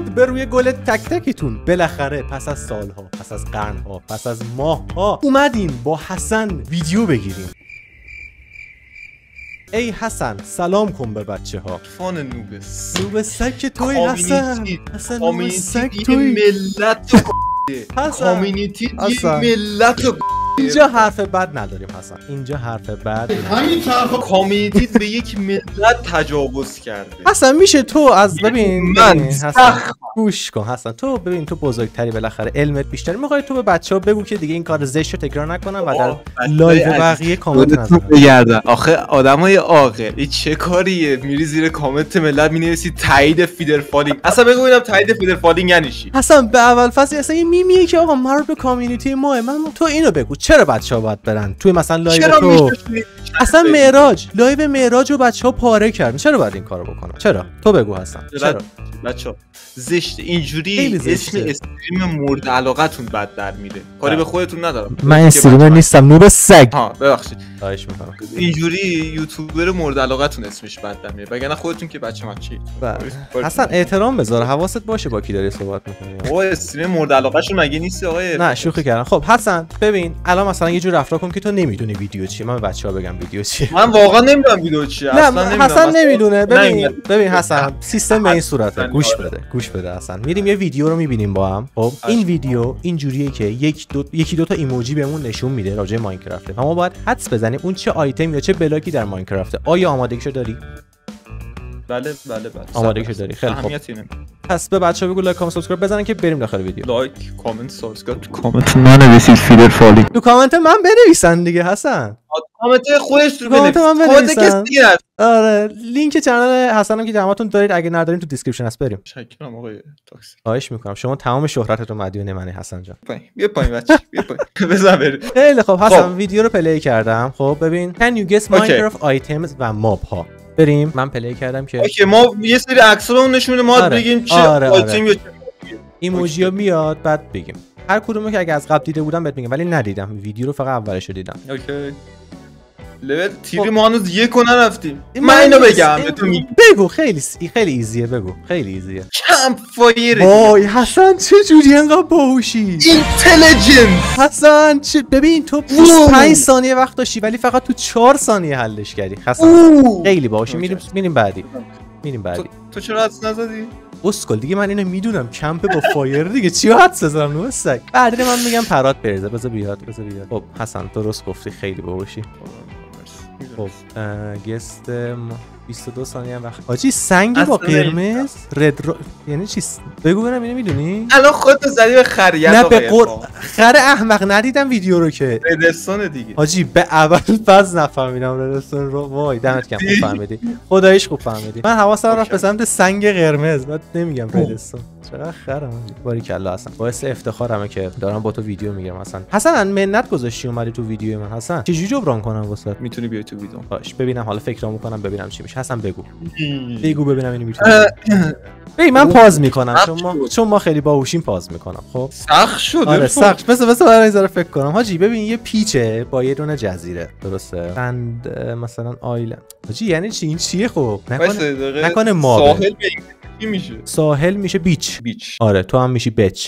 درود به روی گل تک تکتون. بالاخره پس از سالها، پس از قرنها، پس از ماهها اومدیم با حسن ویدیو بگیریم. ای حسن سلام کن به بچه ها. فان نوبس نوب سگ توی حسن. حسن نوب سگ توی ملت حسن کامیونیتی ملت. اینجا حرف بد نداریم حسن، اینجا حرف بد همین طرف کامیونیتی به یک ملت تجاوز کرده. حسن میشه تو از ببین من حسن گوش کن حسن، تو ببین تو بزرگتری، بالاخره علمت بیشتری، میخوای تو به بچه‌ها بگو که دیگه این کار زشت رو تکرار نکنن و در لایو بقیه کامنت نذارن. آخه آدمای عاقل این چه کاریه؟ میری زیر کامنت ملت مینویسی تایید فیدر فالینگ. اصلا بگو ببینم تایید فیدر فالینگ یعنی چی؟ حسن به اول فصل اصلا این میمیه که آقا مربوط به کامیونیتی ماه. من تو اینو بگو چرا بچه‌ها باید برن توی مثلا لایو تو؟ اصلا معراج لایو معراج رو بچه‌ها پاره کردن، چرا باید این کارو بکنن؟ چرا؟ تو بگو حسن چرا؟ بچه‌ها زشت اینجوری اسم استریم مورد علاقتون بد در میره. کاری به خودتون ندارم، من استریمر نیستم نوب سگ. ها ببخشید خواهش می‌کنم. اینجوری یوتیوبر مورد علاقتون اسمش بد در میره، وگرنه خودتون که بچه مچی. حسن احترام بذار، حواست باشه با کی داری صحبت می‌کنی. آقا استریم مورد علاقه‌شون مگه نیست آقا؟ نه شوخی کردم. خب حسن ببین الان مثلا یه جور رفتار کن که تو نمیدونی ویدیو چیه. من به بچه‌ها بگم ویدیو چیه. من واقعا نمیدونم ویدیو چیه. اصلا حسن نمیدونه. ببین حسن سیستم به این صورته. گوش بده حسن. میریم یه ویدیو رو میبینیم با هم. خب این ویدیو اینجوریه که یکی دو تا ایموجی بهمون نشون میده راجع به ماینکرافت. ما باید حدس بزنیم اون چه آیتم یا چه بلاکی در ماینکرافته. آیا آمادگیشو داری؟ بله. آمادگیشو داری. خیلی خوب. پس به بچه‌ها بگو لایک کامنت سابسکرایب بزنن که بریم داخل ویدیو. لایک کامنت سابسکرایب تو کامنت ننویسید فیدر فالینگ. تو کامنت من بنویسن دیگه حسن. کامنت خودش رو بنویسید. آره لینک کانال حسنم که همتون دارید، اگه ندارین تو دیسکریپشن هست. بریم. شکرم آقای تاکسی. خواهش میکنم، شما تمام شهرت رو مدیون منی حسن جان. بیا پایین بچه بیا پایین. بزن بریم. خیلی خب حسن ویدیو رو پلی کردم. خب ببین can you guess Minecraft items و ماب ها. بریم. من پلی کردم که اوکی ما یه سری عکس‌ها نشون میده، ما بگیم چه آیتم یا چه ایموجی میاد بعد بگیم. هر کدومو که اگه از قبل دیده بودم بهت میگم، ولی ندیدم ویدیو رو، فقط اولش رو دیدم. اوکی لول تیری ما هنوز یک نرفتیم. من اینو بگم بهتون بگو. خیلی ایزیه. بگو خیلی ایزیه. کمپ فایر. وای حسن چه جوری انقدر باهوشی. اینتلیجنس حسن ببین تو 25 ثانیه وقت داشتی ولی فقط تو 4 ثانیه حلش کردی. حسن خیلی باهوشی. میریم بعدی. تو چرا حدس نزدی؟ اسکل دیگه من اینو میدونم کمپ با فایر دیگه چی حدس بزنم نو سگ. بعد من میگم پرات بریزه. بذار بیاد. خب حسن درست گفتی، خیلی باهوشی. خب گست 22 ثانیه وقت. آجی سنگ با قرمز رد یعنی چی؟ بگو ببینم اینو میدونی؟ الان خودت زدی به خریت. نه به خر احمق ندیدم ویدیو رو که ردستون دیگه. آجی به اول باز نفهمیدم ردستون رو. وای دمت گرم خوب فهمیدی. خداییش خوب فهمیدی. من حواسم رفت به سمت سنگ قرمز. بعد نمیگم ردستون. چقدر خرم باریکلا حسن. باعث افتخارمه که دارم با تو ویدیو میگیرم حسن منت گذاشتی اومدی تو ویدیو من حسن. چجوری جبران کنم واسات؟ میتونی بیای تو ویدیو. باش ببینم حالا فکرامو کنم ببینم چی میشه. حسن بگو ببینم اینو میتونی. من پاز میکنم چون ما خیلی باهوشیم پاز میکنم. خب سخت شده. آره سخت. بس برای ذره فکر کنم. حاجی ببین یه پیچه با یه دونه جزیره درسته؟ بند مثلا آیلند. حاجی یعنی چی؟ این چیه؟ خب نکنه ما ساحل چی میشه؟ ساحل میشه بیچ. آره تو هم میشی بچ.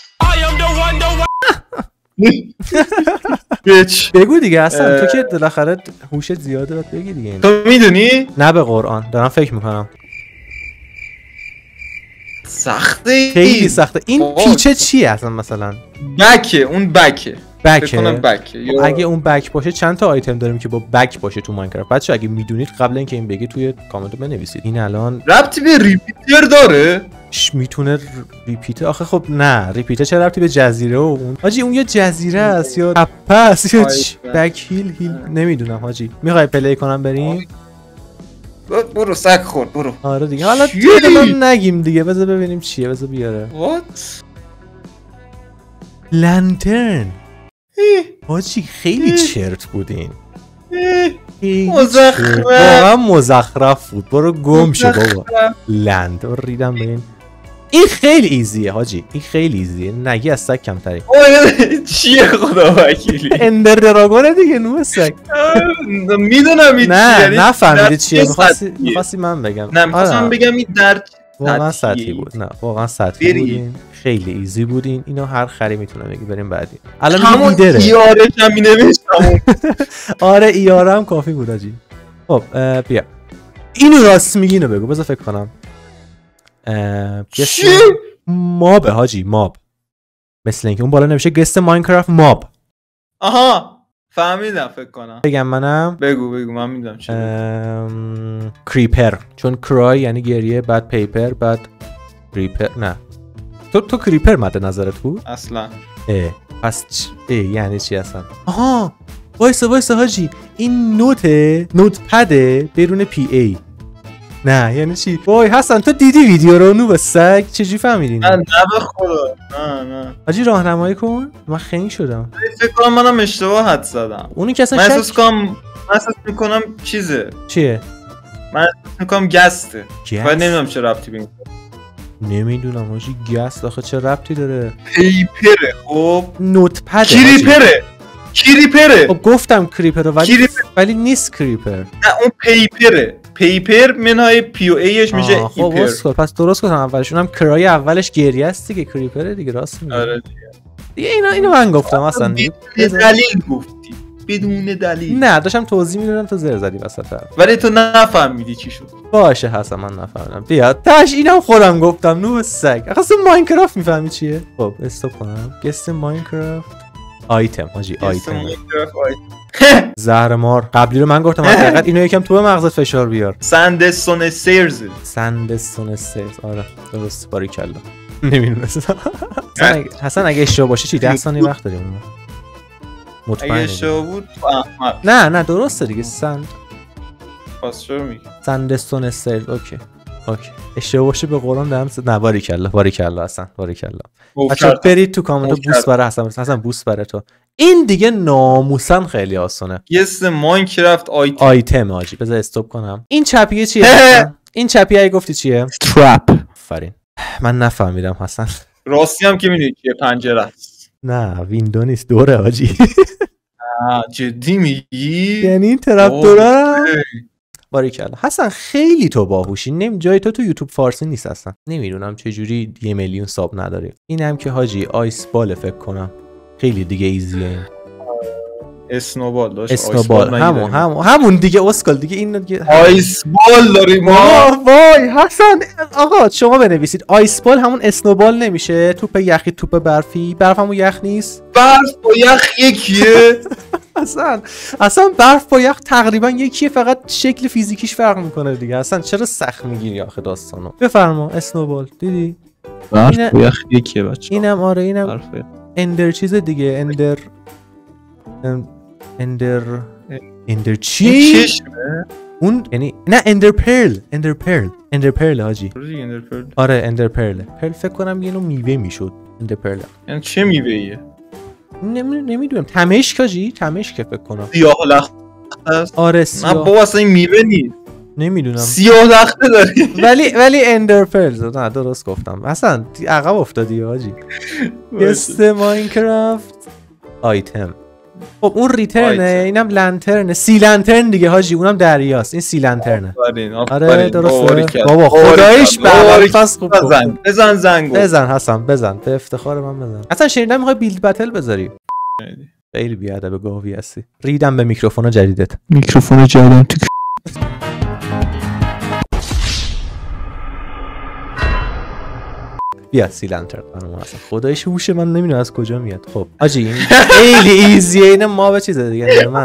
بگو دیگه اصلا تو که بالاخره هوشت زیاده باید بگی دیگه. تو میدونی؟ نه به قرآن دارم فکر میکنم. سخته. خیلی سخته. این پیچه چیه اصلا؟ مثلا بکه. اون بکه. اگه اون بک باشه چند تا آیتم داریم که با بک باشه تو ماینکرافت؟ بچه اگه میدونید قبل اینکه این بگی توی کامنت بنویسید. این الان ربطی به ریپیتر داره؟ میتونه ریپیتر. آخه خب نه ریپیتر چه ربطی به جزیره و اون؟ حاجی اون یه جزیره است یا تپه است یا بک هیل نمیدونم حاجی. میخوای پلی کنم بریم؟ برو سگ خورد برو. آره دیگه حالا دیگه نگیم دیگه. بذار ببینیم چیه. بذار بیاره. لانترن. حاجی خیلی چرت بودین. واقعا مزخرف بود. برو گم شو بابا. لند رو ریدم به این خیلی ایزیه حاجی. این خیلی ایزیه. نگی از سگ کمتری. چیه خدا وکیلی؟ اندر دراگونه دیگه نوع سگ. میدونم این چیه. نه نفهمیدی چیه. میخواستی من بگم. نه میخواستم بگم این در واقعا سطحی. سطحی بود. نه واقعا سطحی برید. بودین، خیلی ایزی بودین. اینو هر خری میتونه بگی. بریم بعدی. الان همون لیدره. ایارش هم مینوشتم. آره ایاره هم کافی بود آجی. خب بیا اینو راست میگی اینو بگو. بذار فکر کنم. چی؟ ماب حاجی، ماب. مثل اینکه اون بالا نمیشه گست ماینکرافت ماب. آها فهمیدم فکر کنم. بگم منم. بگو من میدونم چی. کریپر، چون کرای یعنی گریه، بعد پیپر، بعد کریپر. نه تو کریپر مد نظرت بود اصلا پس یعنی چی اصلا؟ آها وایسا حاجی، این نوت پده بدون پی ای. نه یعنی چی؟ وای حسن تو دیدی ویدیو رو؟ نو به سگ چجوری فهمیدی؟ نه به خدا نه حاجی راهنمایی کن. من خنگ شدم. فکر کنم منم اشتباه حد زدم. اونی که اصلا من احساس میکنم چیزه. چیه؟ من احساس میکنم گسته. گس؟ ولی نمیدونم چه ربطی به این. نمیدونم حاجی گس آخه چه ربطی داره؟ پیپره. خب نوت پد کریپره. خب گفتم کریپر ولی نیست کریپر. نه اون پیپر منهای پی او ایش میشه خب واسه پس درست گفتم اولش. اونم کرای اولش گریه است دیگه. کریپره دیگه راست میگی. آره دیگه اینو من گفتم اصلا بدون دلیل گفتی. بدون دلیل. نه داشتم توضیح میدادم تو زر زدی وسط. ولی تو نفهمیدی چی شد. باشه حسن من نفهمیدم. بیا تاش اینم خودم گفتم نو سگ. اصلا ماینکرافت میفهمی چیه؟ خب استاپ کنم. گست ماینکرافت آیتم حاجی. آیتم زهر مار. قبلی رو من گفتم حقیقت اینو یکم تو مغزت فشار بیار. سندستون سیرز. آره درست باریکلا. نمیدونستم. حسن اگه اشتباه باشه چی 10 ثانیه وقت داریم؟ اگه اشتباه بود احمد. نه درسته دیگه. پس چرا میگی؟ سندستون سیرز. اوکی اشتباه باشه به قرآن دارم. نه باریکلا حسن باریکلا. بچه‌ها برید تو کامنت بوست برای حسن بوست برای تو. این دیگه ناموسن خیلی آسونه. گست ماینکرافت آیتم حاجی. بذار استاپ کنم. این چپیه چیه؟ این چپیه گفتی چیه؟ ترپ. فرین من نفهمیدم حسن. راستی هم که میدونی چیه؟ پنجره است. نه ویندو نیست دوره حاجی. جدی میگی؟ یعنی این طرف دوره. باریکلا حسن خیلی تو باهوشی. جای تو یوتیوب فارسی نیست اصلا. نمیدونم چه جوری 1 میلیون ساب نداری. اینم که حاجی آیس بال فکر کنم خیلی دیگه ایزیه. اسنوبال داشت. اسنوبال همون دیگه اسکال دیگه. این دیگه آیس بال داریم ما. وای حسن آقا شما بنویسید آیس بال همون اسنوبال نمیشه؟ توپ یخی توپ برفی. برف همون یخ نیست؟ برف با یخ یکیه. اصلا برف با یخ تقریبا یکیه، فقط شکل فیزیکیش فرق میکنه دیگه. اصلا چرا سخت میگیری آخه داستانو؟ بفرما اسنوبال. دیدی برف با یخ یکیه بچه. اینم آره اینم اندر چیز دیگه. اندر چی؟ چشمه؟ اون یعنی نه اندر پرل حاجی. آره اندر پرل فکر کنم یه نوع میوه میشد. اندر پرل یعنی چه میوه‌ایه؟ نمیدونم. تمشک حاجی. تمشک فکر کنم. سیاه لخته است. آره سیاه. نه بابا اصلا این میوه نیست. نمیدونم. سیاه لخته داری. ولی اندر پرل. نه درست گفتم. اصلا عقب افتادی حاجی. گست ماینکرافت آیتم. خب اون ریترنه. اینم لنترنه. سی لنترن دیگه حاجی. اونم دریاست. این سی لنترنه. آره درسته. بابا خداییش پس خوب بزن زنگو. بزن حسن بزن. به افتخار من بزن. اصلا شنیدم میخوای بیلد بتل بذاری. خیلی بیادب گاوی هستی. ریدم به میکروفون جدیدت. میکروفون جدیدم بیا سی لنترن خانم حسن. خدایش هوش من نمیدونم از کجا میاد. خب آجی این خیلی ایزیه. اینه ما به چیز دیگه من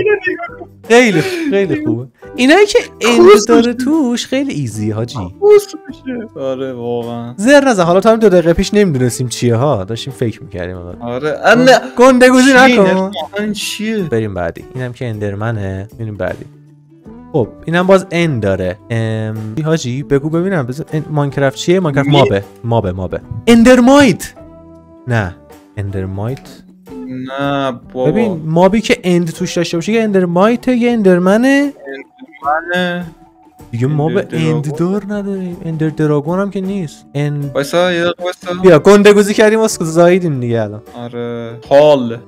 خیلی خوبه. اینایی که اند داره توش خیلی ایزی حاجی. آره واقعا زر نزن. حالا تا هم 2 دقیقه پیش نمیدونستیم چیه ها. داشتیم فکر میکردیم. آره گندگوزی نکن. این چیه؟ بریم بعدی. اینم که اندرمنه. بریم بعدی. خب اینم باز اند داره. حاجی بگو ببینم. ماینکرافت چیه؟ ماینکرافت مابه. اندرمایت. نه اندرمایت نه بابا. ببین مابی که اند توش داشته باشه یه اندرمایت یه اندرمنه دیگه. ماب اند دار نداریم. اندر دراگون هم که نیست. وایسا بیا گندگوزی کردیم اسکو زاییدیم دیگه الان. آره حال.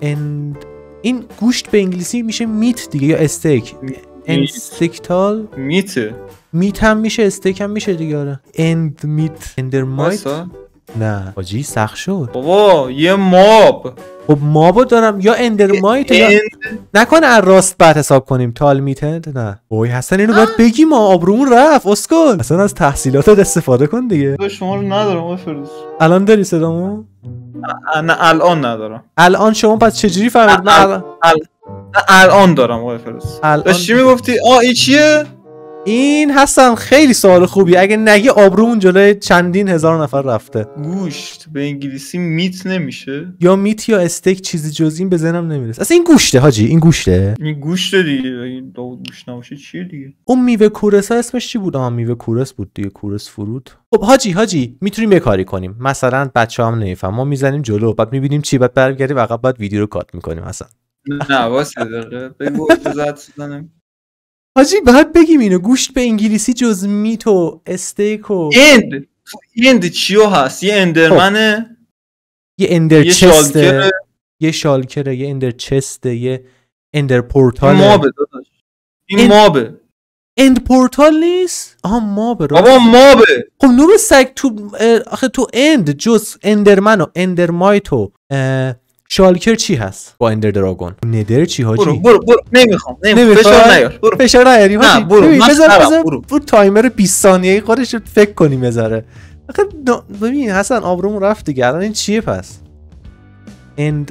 این گوشت به انگلیسی میشه میت دیگه یا استیک. انستیکتال میته. میت هم میشه، استیک هم میشه دیگه. آره اند میت، اندر مایت. وایسا. نه حاجی سخت شد. بابا یه ماب. خب مابو دارم یا اندر مایت یا نکنه از راست بعد حساب کنیم تال میتند. نه اوی حسن اینو باید بگی، ما آبرومون رفت اسکل. اصلا از تحصیلاتت استفاده کن دیگه. شما رو ندارم آقای فروز. الان داری صدامو؟ نه الان ندارم. الان شما پس چجوری فهمید؟ الان دارم آقای فروز. داشتی چی میگفتی؟ این چیه؟ این حسن خیلی سوال خوبی، اگه نگی آبرومون جلوی چندین هزار نفر رفته. گوشت به انگلیسی میت نمیشه؟ یا میت یا استیک، چیزی جز این به ذهنم نمیرسه. اصلا این گوشته حاجی، این گوشته. این گوشته دیگه. این گوشت نباشه چیه دیگه؟ اون میوه کورس اسمش چی بود؟ میوه کورس بود دیگه، کورس فرود. خب حاجی میتونیم یه کاری کنیم. مثلا بچه‌ام نمیفهم، ما میزنیم جلو، بعد میبینیم چی، بعد برمیگردیم عقب، بعد ویدیو رو کات میکنیم. اصلا نه واسه دقیقه بگو اجازه بدم. حاجی بعد بگیم اینو، گوشت به انگلیسی جز میت و استیک و اند چیو هست؟ یه اندرمنه، یه اندر چسته، یه شالکره، یه اندر چسته، یه اندر پورتال. مابه داداش، این مابه. اند پورتال نیست؟ مابه. بابا مابه. خب نور سگ تو آخه تو اند جز اندرمن و اندرمایت و شالکر چی هست با اندر دراگون؟ ندر چی حاجی؟ برو نمیخوام فشار نیار. فشار نیاری حاجی. برو تایمر 20 ثانیه‌ای خودش رو فکر کنی میذاره. آخه ببین حسن آبروم رفت دیگه. الان این چیه پس؟ اند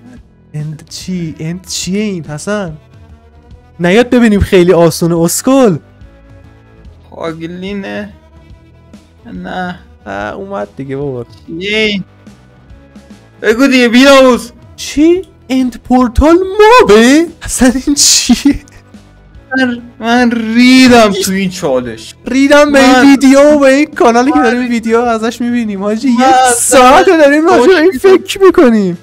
چیه این حسن؟ نیاد ببینیم خیلی آسونه اسکل. خاگلینه. نه اومد دیگه بابا. بگو دیگه بیناموس. چی؟ اند پورتال مابه؟ اصلا این چیه؟ من ریدم تو این چالش، ریدم به این ویدیو، به این کانالی که داریم ویدیو ازش میبینیم حاجی. 1 ساعت داریم راجع به این فکر میکنیم.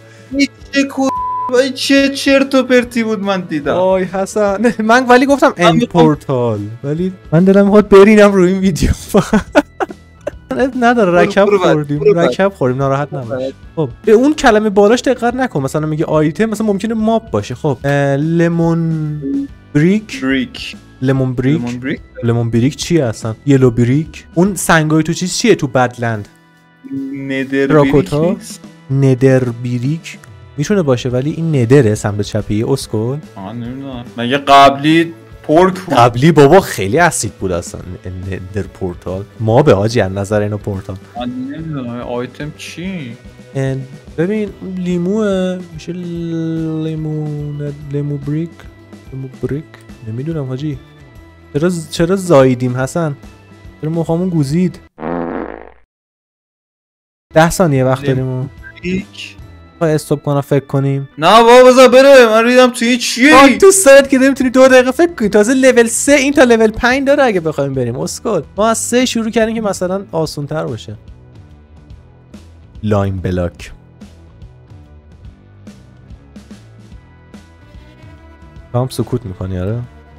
چه چرت و پرتی بود من دیدم. آی حسن من ولی گفتم اند پورتال، ولی من دلم میخواد برینم روی این ویدیو. نداره رکب خوردیم ناراحت نباش. خب به اون کلمه بالاش دقت نکن، مثلا میگه آیتم، مثلا ممکنه ماب باشه. خب لیمون بریک. لیمون بریک چیه اصلا؟ یلو بریک. اون سنگای تو چیه تو بدلند؟ ندر بریک میتونه باشه، ولی این ندره سمت چپی اسکل. نمیدونم مگه قبلی پورک بود؟ قبلی بابا خیلی اسید بود اصلا. ندر پورتال ما به حاجی از نظر اینو پورتال. من نمیدونم آیتم چی. ببین لیموه، میشه لیمو بریک. نمیدونم حاجی. چرا زاییدیم حسن؟ چرا مخامون گوزید؟ 10 ثانیه وقت داریم. استوب کنم فکر کنیم. نه بابا بذار بره، من ریدم توی چیه؟ تو سرت که نمیتونی 2 دقیقه فکر کنی. تازه لول 3 این تا لول 5 داره اگه بخوایم بریم اسکل. ما از 3 شروع کردیم که مثلا آسون تر باشه. لاین بلاک. هم سکوت میکنی آره؟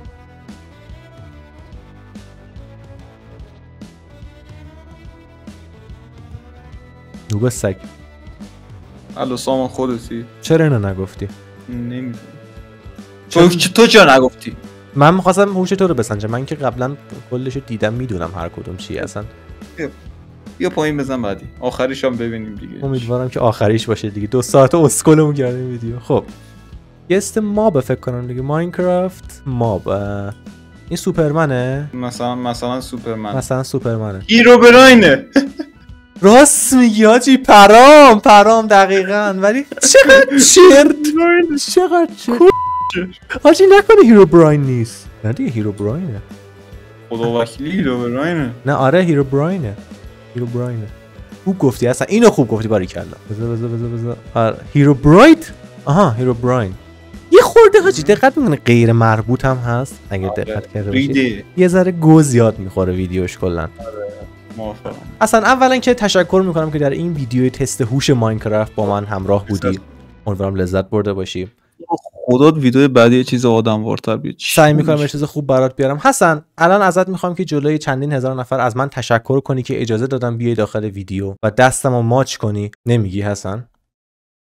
نوبه سگ. الو سامان خودتی. چرا اینو نگفتی؟ نمیدونم. تو چرا نگفتی؟ من می‌خواستم هوش تو رو بسنجم. من که قبلا کلشو دیدم، میدونم هر کدوم چی اصلا. بیا پایین بزن بعدی. آخریش هم ببینیم دیگه. امیدوارم که آخریش باشه دیگه. 2 ساعت اسکلمون کردیم ویدیو. خب. یه است ماب فکر کنم دیگه. ماینکرافت ماب. این سوپرمنه؟ مثلا سوپرمنه. هیرو براینه. راست میگی حاجی. پرام دقیقاً. ولی چقدر چرت حاجی نکنه هیرو براین نیست. نه دیگه هیرو براینه. خدا وکیلی هیرو براینه. نه آره هیرو براینه. خوب گفتی اصلا، اینو خوب گفتی باریکلا. بذار آره هیرو برایت. هیرو براین. یه خورده حاجی دقت میکنه غیر مربوط هم هست اگه دقت کرده باشی. یه ذره گو زیاد میخوره ویدیوش کلا. موافقم. اصلا اولا که تشکر میکنم که در این ویدیوی تست هوش ماینکرافت با من همراه بودی. امیدوارم لذت برده باشی. خودت ویدیو بعدی یه چیز آدموارتر بیاد. سعی میکنم یه چیز خوب برات بیارم. حسن الان ازت میخوام که جلوی چندین هزار نفر از من تشکر کنی که اجازه دادم بیای داخل ویدیو و دستمو ماچ کنی. نمیگی حسن؟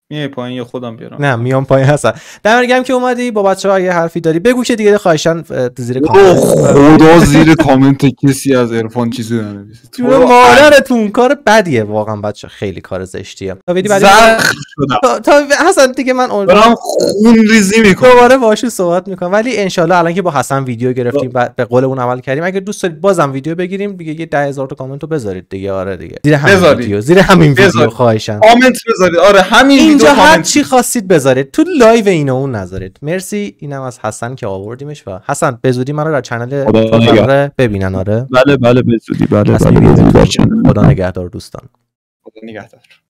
میای پایین یا خودم بیارم؟ نه میام پایین حسن. دمت گرم که اومدی. با بچه‌ها اگه حرفی داری بگو که دیگه خواهشاً زیر کامنت. خدا زیر کامنت کسی از عرفان چیزی ننویسه. تو مادرتون کار بدیه واقعا بچه، خیلی کار زشتیه. زخم شدم تا حسن دیگه من برام خون ریزی میکنم. دوباره باهاش صحبت میکنم، ولی انشالله الان که با حسن ویدیو گرفتیم به قول اون عمل کردیم، اگه دوست دارید بازم ویدیو بگیریم دیگه یه 10,000 تا کامنت رو بذارید دیگه. آره دیگه زیر همین ویدیو خواهشاً کامنت بذارید. آره همین اینجا ویدیو هر چی خواستید بذارید، تو لایو اینو اون نذارید. مرسی. اینم از حسن که آوردیمش. و حسن به زودی منو در کانال ببینن. آره بله به زودی. بله خدا نگهدار دوستان. خدا نگهدار.